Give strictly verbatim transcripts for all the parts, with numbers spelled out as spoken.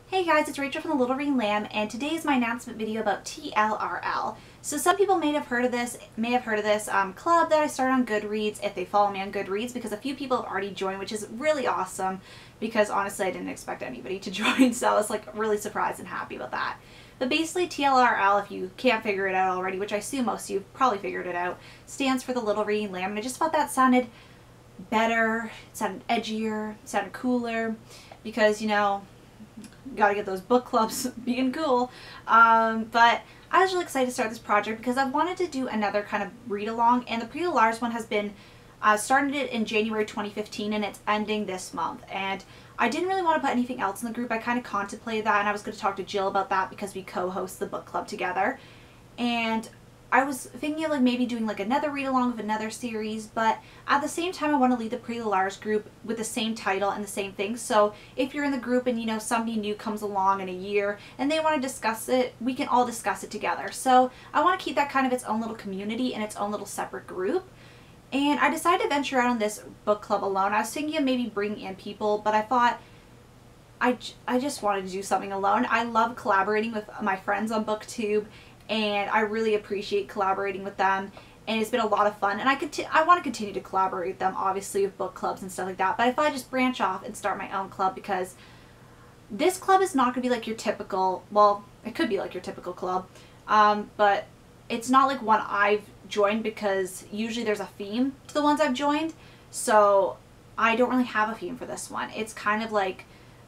Hey guys, it's Rachel from The Little Green Lamb, and today is my announcement video about T L R L. So some people may have heard of this, may have heard of this um, club that I started on Goodreads if they follow me on Goodreads, because a few people have already joined, which is really awesome because honestly I didn't expect anybody to join, so I was like really surprised and happy about that. But basically T L R L, if you can't figure it out already, which I assume most of you have probably figured it out, stands for The Little Green Lamb, and I just thought that sounded better, it sounded edgier, it sounded cooler, because you know, gotta get those book clubs being cool. Um, but I was really excited to start this project because I've wanted to do another kind of read along, and the Prix de Large one has been uh, started it in January twenty fifteen and it's ending this month. And I didn't really want to put anything else in the group. I kind of contemplated that, and I was going to talk to Jill about that because we co-host the book club together. And I was thinking of like maybe doing like another read along of another series, but at the same time I want to lead the Prix de Large group with the same title and the same thing. So if you're in the group and you know somebody new comes along in a year and they want to discuss it, we can all discuss it together. So I want to keep that kind of its own little community and its own little separate group. And I decided to venture out on this book club alone. I was thinking of maybe bringing in people, but I thought I, I just wanted to do something alone. I love collaborating with my friends on BookTube, and I really appreciate collaborating with them, and it's been a lot of fun, and I could I want to continue to collaborate with them, obviously, with book clubs and stuff like that, but I thought I'd just branch off and start my own club, because this club is not going to be like your typical, well, it could be like your typical club, um, but it's not like one I've joined, because usually there's a theme to the ones I've joined, so I don't really have a theme for this one. It's kind of like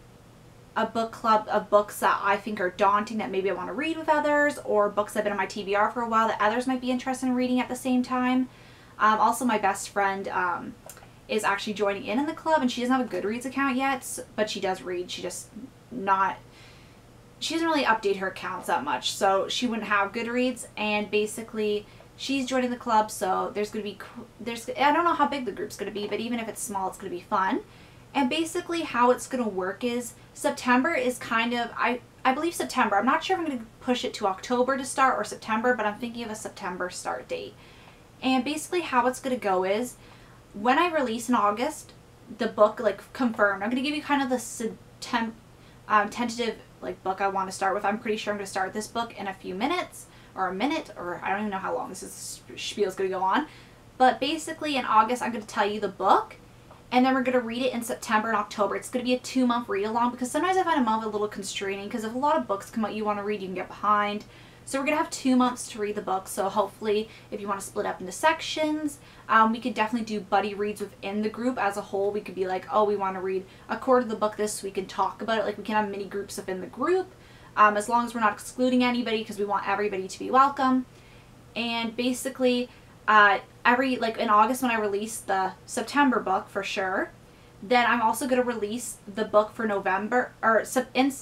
a book club of books that I think are daunting that maybe I want to read with others, or books that have been on my T B R for a while that others might be interested in reading at the same time. Um, also, my best friend um, is actually joining in in the club, and she doesn't have a Goodreads account yet, but she does read. She just not, she doesn't really update her accounts that much, so she wouldn't have Goodreads, and basically she's joining the club, so there's going to be, there's, I don't know how big the group's going to be, but even if it's small, it's going to be fun. And basically how it's going to work is September is kind of, I, I believe September. I'm not sure if I'm going to push it to October to start or September, but I'm thinking of a September start date. And basically how it's going to go is when I release in August, the book, like, confirmed, I'm going to give you kind of the temp, um, tentative like book I want to start with. I'm pretty sure I'm going to start this book in a few minutes or a minute, or I don't even know how long this is, spiel is going to go on. But basically in August, I'm going to tell you the book, and then we're going to read it in September and October. It's going to be a two month read along, because sometimes I find a month a little constraining, because if a lot of books come out you want to read, you can get behind. So we're going to have two months to read the book. So hopefully if you want to split up into sections, um, we could definitely do buddy reads within the group as a whole. We could be like, oh, we want to read a quarter of the book this week and talk about it. Like, we can have mini groups within the group, um, as long as we're not excluding anybody, because we want everybody to be welcome. And basically, uh, every, like in August when I release the September book for sure, then I'm also going to release the book for November, or in,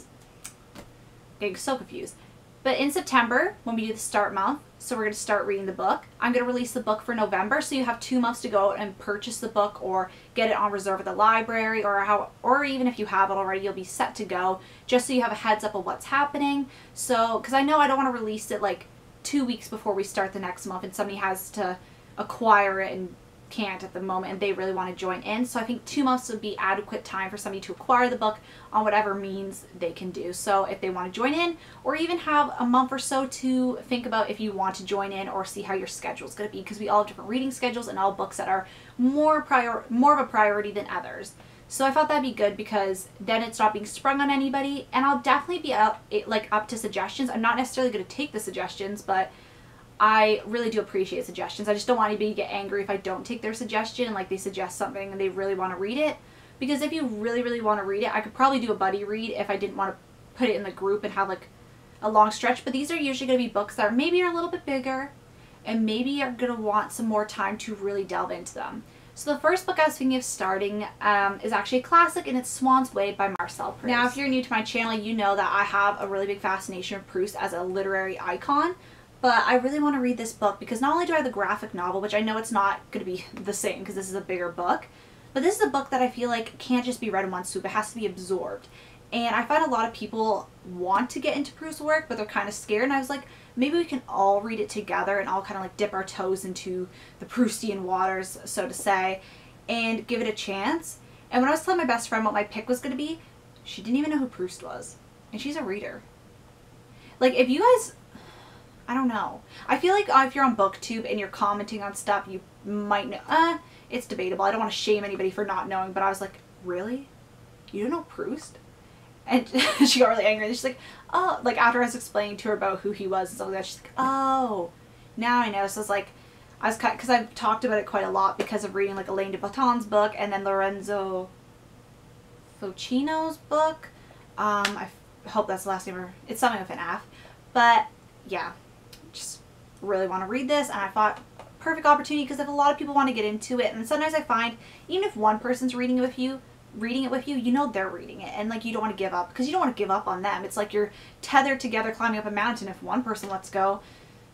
getting so confused, but in September when we do the start month, so we're going to start reading the book, I'm going to release the book for November, so you have two months to go and purchase the book or get it on reserve at the library, or how, or even if you have it already, you'll be set to go, just so you have a heads up of what's happening. So, because I know I don't want to release it like two weeks before we start the next month and somebody has to acquire it and can't at the moment and they really want to join in. So I think two months would be adequate time for somebody to acquire the book on whatever means they can do. So if they want to join in, or even have a month or so to think about if you want to join in, or see how your schedule is going to be, because we all have different reading schedules and all books that are more prior more of a priority than others. So I thought that'd be good, because then it's not being sprung on anybody, and I'll definitely be up, like up to suggestions. I'm not necessarily going to take the suggestions, but I really do appreciate suggestions. I just don't want anybody to get angry if I don't take their suggestion, and like they suggest something and they really want to read it. Because if you really, really want to read it, I could probably do a buddy read if I didn't want to put it in the group and have like a long stretch. But these are usually going to be books that are maybe are a little bit bigger, and maybe are going to want some more time to really delve into them. So the first book I was thinking of starting um, is actually a classic, and it's Swan's Way by Marcel Proust. Now, if you're new to my channel, you know that I have a really big fascination with Proust as a literary icon, but I really want to read this book because not only do I have the graphic novel, which I know it's not going to be the same because this is a bigger book, but this is a book that I feel like can't just be read in one swoop. It has to be absorbed. And I find a lot of people want to get into Proust's work, but they're kind of scared, and I was like, maybe we can all read it together and all kind of like dip our toes into the Proustian waters, so to say, and give it a chance. And when I was telling my best friend what my pick was going to be, she didn't even know who Proust was. And she's a reader. Like, if you guys, I don't know. I feel like uh, if you're on BookTube and you're commenting on stuff, you might know. Uh, it's debatable. I don't want to shame anybody for not knowing, but I was like, really? You don't know Proust? And she got really angry. And she's like, oh, like after I was explaining to her about who he was and stuff like that, she's like, oh, now I know. So I was like, I was kind, because I've talked about it quite a lot because of reading like Elaine de Botton's book and then Lorenzo Ficino's book. Um, I hope that's the last name, or it's something with an F. But yeah, just really want to read this, and I thought perfect opportunity because if a lot of people want to get into it, and sometimes I find even if one person's reading it with you, reading it with you, you know they're reading it, and like you don't want to give up because you don't want to give up on them. It's like you're tethered together climbing up a mountain. If one person lets go,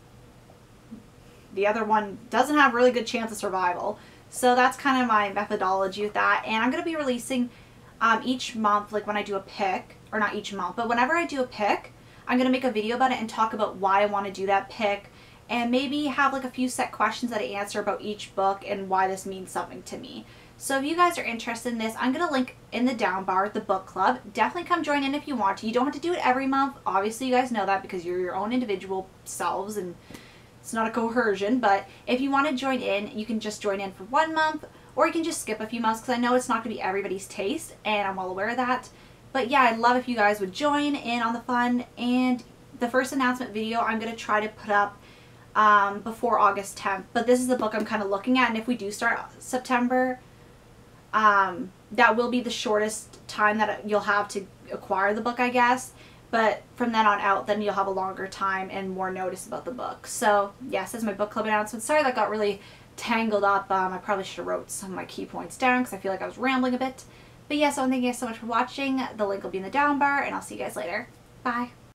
the other one doesn't have a really good chance of survival. So that's kind of my methodology with that, and I'm going to be releasing um, each month, like when I do a pick, or not each month, but whenever I do a pick, I'm going to make a video about it and talk about why I want to do that pick, and maybe have like a few set questions that I answer about each book and why this means something to me. So if you guys are interested in this, I'm going to link in the down bar the book club. Definitely come join in if you want to. You don't have to do it every month. Obviously, you guys know that because you're your own individual selves and it's not a coercion. But if you want to join in, you can just join in for one month, or you can just skip a few months because I know it's not going to be everybody's taste, and I'm well aware of that. But yeah, I'd love if you guys would join in on the fun. And the first announcement video I'm going to try to put up um, before August tenth. But this is the book I'm kind of looking at, and if we do start September, um, that will be the shortest time that you'll have to acquire the book, I guess. But from then on out, then you'll have a longer time and more notice about the book. So yes, that's my book club announcement. Sorry that got really tangled up. Um, I probably should have wrote some of my key points down because I feel like I was rambling a bit. But yes, I want to thank you guys so much for watching. The link will be in the down bar, and I'll see you guys later. Bye.